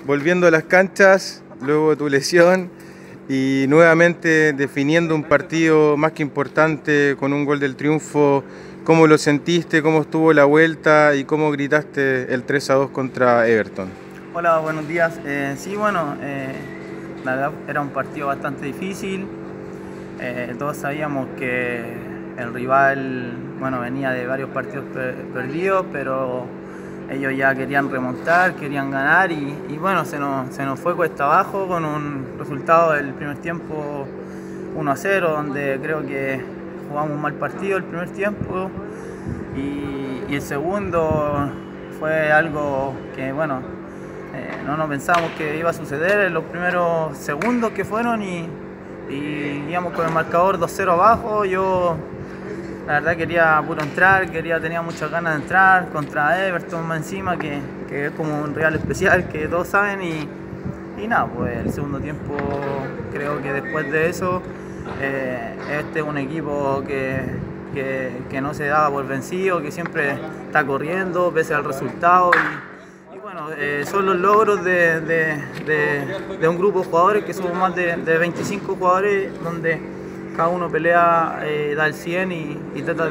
volviendo a las canchas luego de tu lesión y nuevamente definiendo un partido más que importante con un gol del triunfo. ¿Cómo lo sentiste? ¿Cómo estuvo la vuelta? ¿Y cómo gritaste el 3-2 contra Everton? Hola, buenos días. Sí, bueno, la verdad era un partido bastante difícil. Todos sabíamos que el rival, bueno, venía de varios partidos perdidos, pero ellos ya querían remontar, querían ganar y bueno, se nos fue cuesta abajo con un resultado del primer tiempo 1-0, donde creo que jugamos un mal partido el primer tiempo y el segundo fue algo que, bueno, no nos pensábamos que iba a suceder en los primeros segundos que fueron y íbamos con el marcador 2-0 abajo. Yo la verdad quería puro entrar, tenía muchas ganas de entrar contra Everton más encima, que es como un rival especial que todos saben y nada, pues el segundo tiempo creo que después de eso este es un equipo que no se daba por vencido, que siempre está corriendo pese al resultado y bueno, son los logros de un grupo de jugadores que somos más de 25 jugadores donde cada uno pelea, da el 100 y trata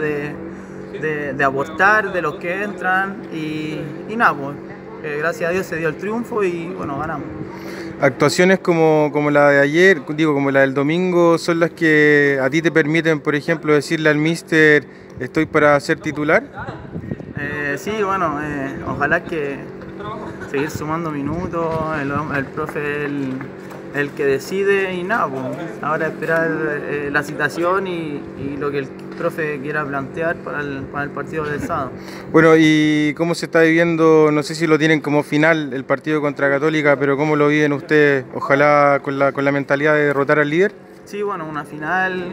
de aportar de los que entran y nada, pues, gracias a Dios se dio el triunfo y bueno, ganamos. Actuaciones como la de ayer, digo, como la del domingo, son las que a ti te permiten, por ejemplo, decirle al míster, estoy para ser titular. Sí, bueno, ojalá que seguir sumando minutos, el profe el que decide y nada, pues, ahora esperar la citación y lo que el profe quiera plantear para el partido del sábado. Bueno, ¿y cómo se está viviendo? No sé si lo tienen como final el partido contra Católica, pero ¿cómo lo viven ustedes? Ojalá con la mentalidad de derrotar al líder. Sí, bueno, una final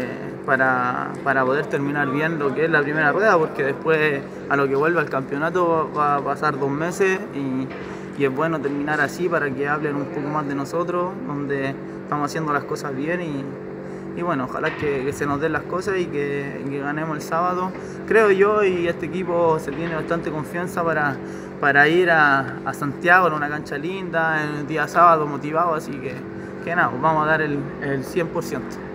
para poder terminar bien lo que es la primera rueda, porque después a lo que vuelva al campeonato va a pasar 2 meses y es bueno terminar así para que hablen un poco más de nosotros, donde estamos haciendo las cosas bien y bueno, ojalá que se nos den las cosas y que ganemos el sábado. Creo yo y este equipo se tiene bastante confianza para ir a Santiago en una cancha linda, el día sábado motivado, así que nada, vamos a dar el 100%.